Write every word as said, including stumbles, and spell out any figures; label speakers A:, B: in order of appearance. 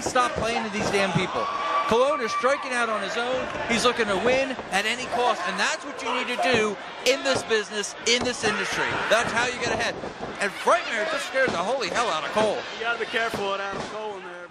A: to stop playing to these damn people. Colon is striking out on his own. He's looking to win at any cost, and that's what you need to do in this business, in this industry. That's how you get ahead. And Frightmare just scares the holy hell out of Cole.
B: You got to be careful with Adam Cole in there.